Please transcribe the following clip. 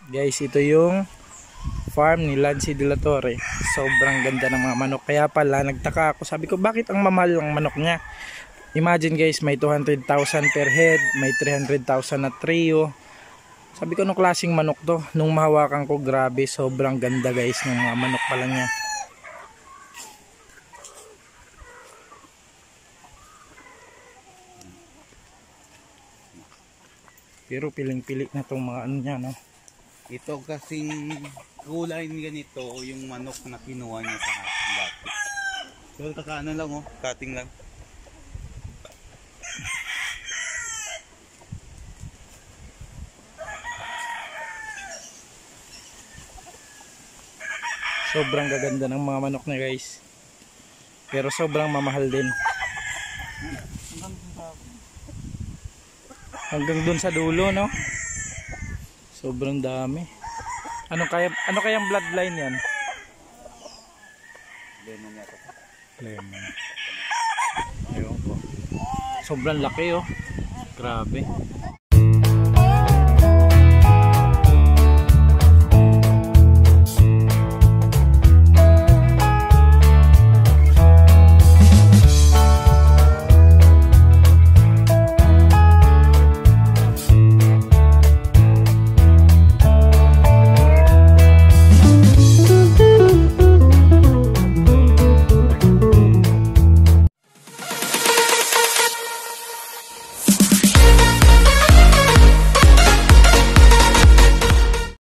Guys, ito yung farm ni Lancy de la Torre. Sobrang ganda ng mga manok. Kaya pala nagtaka ako. Sabi ko, bakit ang mamahal ng manok niya? Imagine guys, may 200,000 per head, may 300,000 na trio. Sabi ko, anong klaseng manok to? Nung mahawakan ko, grabe, sobrang ganda guys ng mga manok pala niya. Pero piling-pili na tong mga ano niya, no? Ito kasi kulay ni ganito yung manok na kinuha niya sa akin dati. So kakaano lang oh, cutting lang. Sobrang gaganda ng mga manok niya guys. Pero sobrang mamahal din. Hanggang dun sa dulo, no? Sobrang dami. Ano kayang bloodline yan? Lemon yata. Lemon. Ayun po. Sobrang laki oh. Grabe.